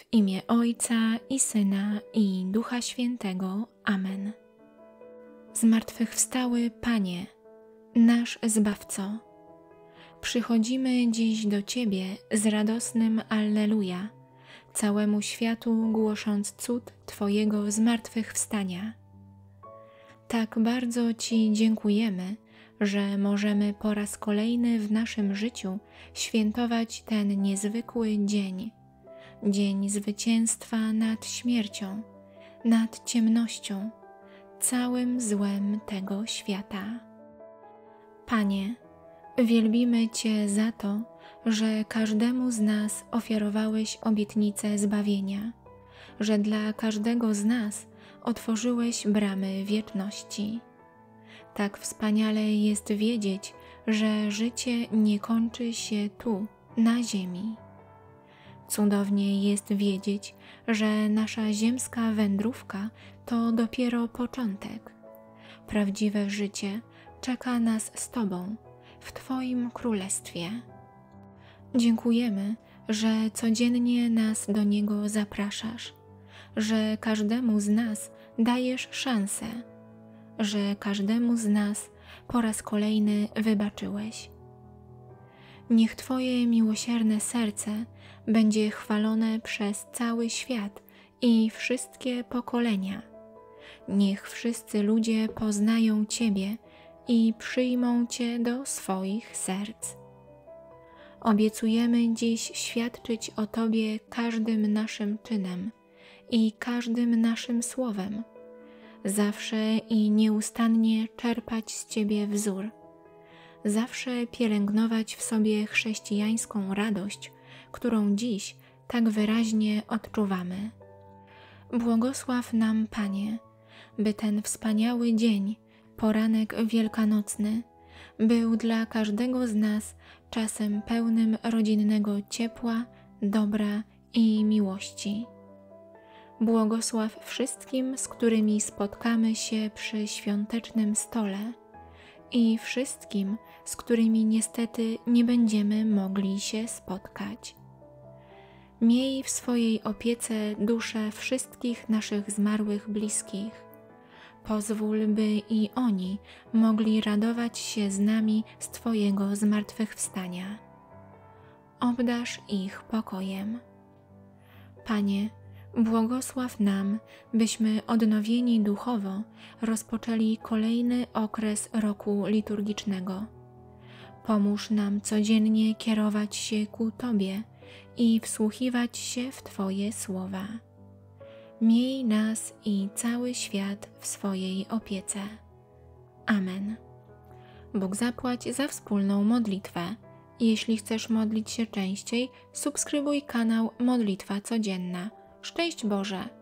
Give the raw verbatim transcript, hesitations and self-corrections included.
imię Ojca i Syna i Ducha Świętego. Amen. Zmartwychwstały Panie, nasz Zbawco, przychodzimy dziś do Ciebie z radosnym Alleluja, całemu światu głosząc cud Twojego zmartwychwstania. Tak bardzo Ci dziękujemy, że możemy po raz kolejny w naszym życiu świętować ten niezwykły dzień, dzień zwycięstwa nad śmiercią, nad ciemnością, całym złem tego świata. Panie, wielbimy Cię za to, że każdemu z nas ofiarowałeś obietnicę zbawienia, że dla każdego z nas otworzyłeś bramy wieczności. Tak wspaniale jest wiedzieć, że życie nie kończy się tu, na ziemi. Cudownie jest wiedzieć, że nasza ziemska wędrówka to dopiero początek. Prawdziwe życie czeka nas z Tobą, w Twoim Królestwie. Dziękujemy, że codziennie nas do niego zapraszasz, że każdemu z nas dajesz szansę, że każdemu z nas po raz kolejny wybaczyłeś. Niech Twoje miłosierne serce będzie chwalone przez cały świat i wszystkie pokolenia. Niech wszyscy ludzie poznają Ciebie i przyjmą Cię do swoich serc. Obiecujemy dziś świadczyć o Tobie każdym naszym czynem i każdym naszym słowem, zawsze i nieustannie czerpać z Ciebie wzór, zawsze pielęgnować w sobie chrześcijańską radość, którą dziś tak wyraźnie odczuwamy. Błogosław nam, Panie, by ten wspaniały dzień, poranek wielkanocny, był dla każdego z nas czasem pełnym rodzinnego ciepła, dobra i miłości. Błogosław wszystkim, z którymi spotkamy się przy świątecznym stole i wszystkim, z którymi niestety nie będziemy mogli się spotkać. Miej w swojej opiece dusze wszystkich naszych zmarłych bliskich. Pozwól, by i oni mogli radować się z nami z Twojego zmartwychwstania. Obdarz ich pokojem. Panie, błogosław nam, byśmy odnowieni duchowo rozpoczęli kolejny okres roku liturgicznego. Pomóż nam codziennie kierować się ku Tobie i wsłuchiwać się w Twoje słowa. Miej nas i cały świat w swojej opiece. Amen. Bóg zapłać za wspólną modlitwę. Jeśli chcesz modlić się częściej, subskrybuj kanał Modlitwa Codzienna. Szczęść Boże!